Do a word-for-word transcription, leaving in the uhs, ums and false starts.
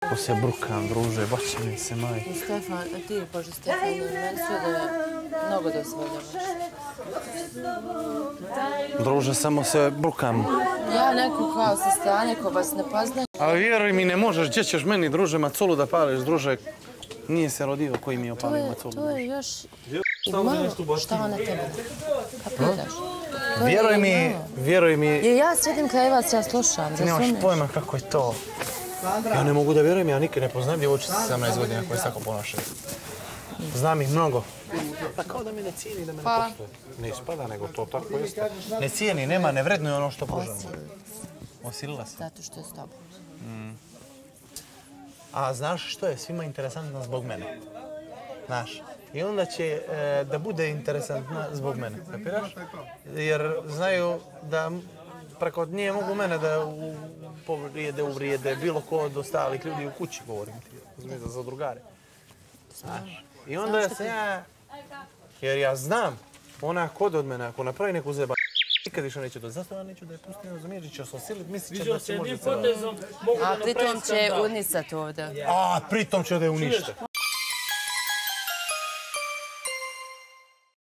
Ko se brukam, druže, baš mi se maj. I Stefan, a ti, Bože Stefan, meni sve da mnogo dozvoljavaš. Druže, samo se brukam. Ja neko kao sa strane ko vas ne poznaje. Ali vjeruj mi, ne možeš, gdje ćeš meni, druže, maculu da pališ, druže. Nije se rodio koji mi je opalio maculu. To je još... I malo šta ona tebe. Kapiraš? Vjeruj mi, vjeruj mi... Jer ja sjedim kraj vas, ja slušam, Nemaš razumiješ? pojma kako je to. Ja ne mogu da vjerujem, ja nikad ne poznajem djevojčice sedamnaest godina koje se tako ponašaju. Znam ih mnogo. Pa kao da me ne cijeni, da me ne poštuje. Ne ispada, nego to tako jeste. Ne cijeni, nema, ne vrednuje ono što pružamo. Osilila se. Zato što je s tobom. A znaš što je svima interesantno zbog mene? Znaš. I onda će da bude interesantna zbog mene. Kapiraš? Jer znaju da preko nje mogu mene da povrijede, uvrijede, bilo ko od ostalih ljudi u kući, govorim ti. Razumiješ, za drugare. Znaš. I onda se ja... Jer ja znam, ona kod od mene, ako napravi neku zeba, nikad više neće doći. Zašto ja neću da je pustim, razumiješ, će se osilit, mislit će da se može... A pritom će unisat ovdje. A, pritom će da je unište.